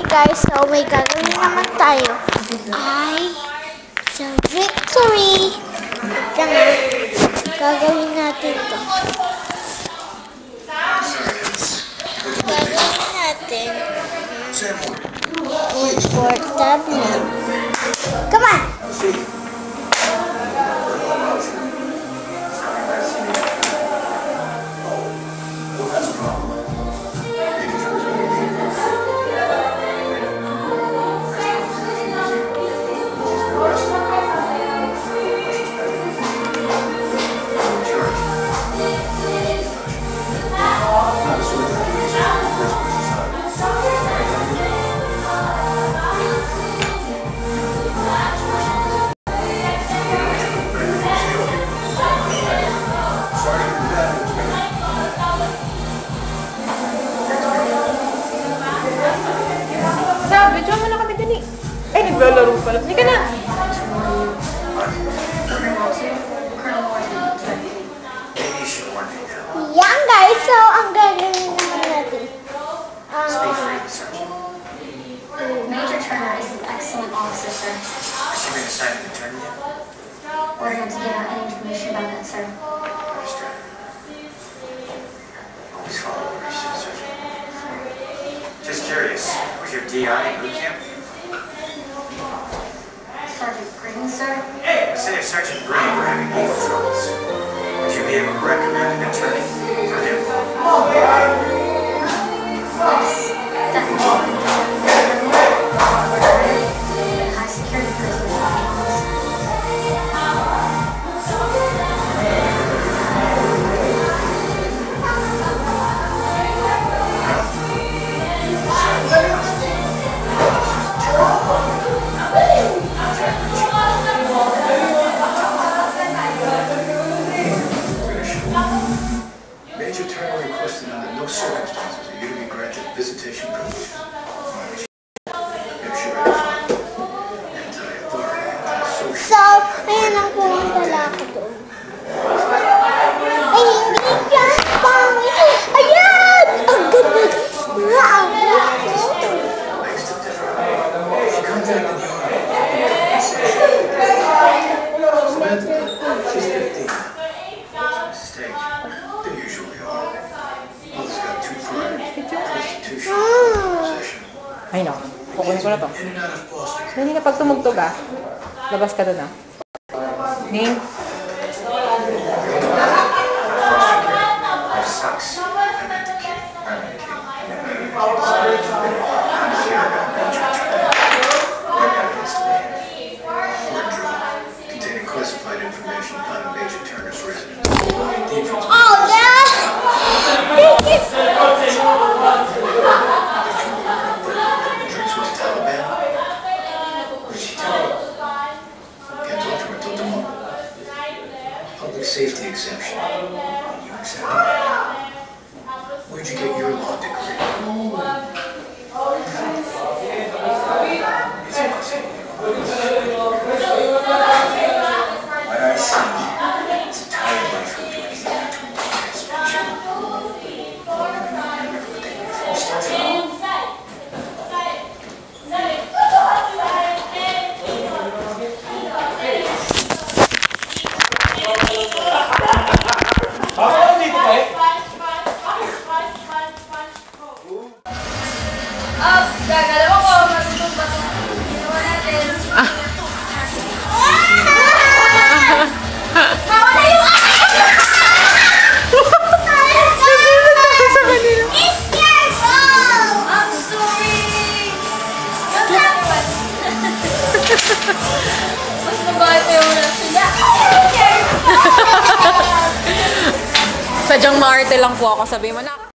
guys, so may gagawin naman tayo ay sa victory. Ito nga, gagawin natin to. Gagawin natin import tab name. Come on! Naglalaro pala. Hindi ka na! Yan guys, so ang gagawin naman natin. Major Turner is an excellent officer, sir. Has she been assigned an attorney yet? We're going to get out any information about that, sir. Understood. Always follow orders, Sergeant. Just curious, was your DI in boot camp? Sergeant Green, sir? Hey, say if Sergeant Green were having legal troubles, would you be able to recommend an attorney for him? Yes, definitely. High security prison. Major Turner requested under no circumstances are you to be granted visitation privilege. So, ayan ang pumunta lang ako doon. Ay, hindi yan! Pangit! Ayan! Ang ganda! Wow! She contacted the Army. Samantha, she's 15. Mistake. They usually are. Mother's got 2 prior prostitution possession. Ay no, kukunin ko na to. In and out of Boston. So, hindi na pag tumugtog labas ka doon Name? That sucks. I meant the kid. I meant the kid. I'm here about Major Turner. What evidence do they have? Word drone containing classified information on Major Turner's residence. The information Oh, yeah! Thank you! drinks with the Taliban. What did she tell you? Can't talk to her until tomorrow. Public safety exemption. You accept it? Where'd you get your law degree? It's impossible. What I see is a tired life from doing anything between the expansion. Remember what they were forced to do. Gagalaw ko, matutong ba itong ginawa natin? Nawala yung It's your fault! I'm sorry! Mas nabate mo na sila. Sadyang maarte lang po ako. Sabi mo na.